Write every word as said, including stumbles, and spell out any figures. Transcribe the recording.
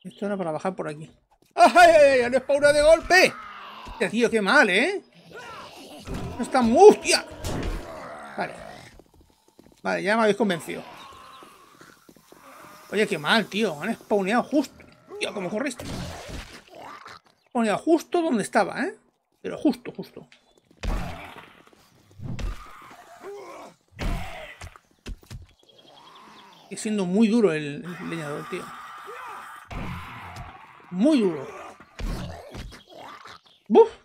Esto era para bajar por aquí. ¡Ay! ¡No es paura de golpe! Hostia, tío, qué mal, ¿eh? No está muy... ¡Hostia! Vale. Vale, ya me habéis convencido. Oye, qué mal, tío. Han spawneado justo. Tío, ¿cómo corriste? Spawneado justo donde estaba, ¿eh? Pero justo, justo. Sigue siendo muy duro el, el leñador, tío. Muy duro. ¡Buf!